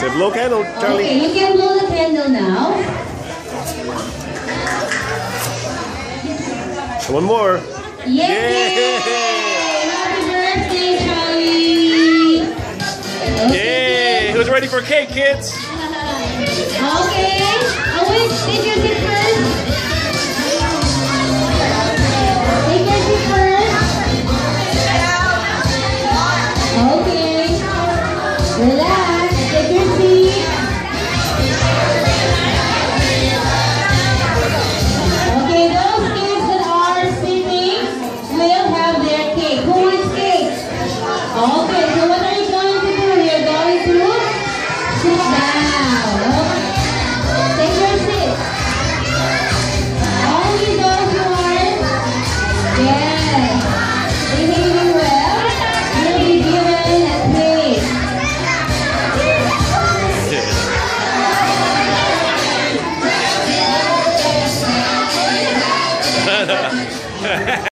Say blow candle, Charlie. Okay, you can blow the candle now. One more. Yay! Happy birthday, Charlie! Okay. Yay! Who's ready for cake, kids? Okay. Oh wait, did you sit first?